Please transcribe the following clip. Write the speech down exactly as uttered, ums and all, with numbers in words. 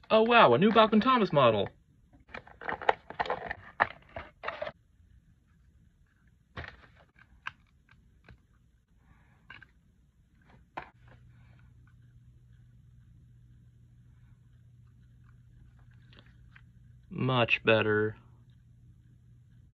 Oh wow, a new Bachmann Thomas model. Much better.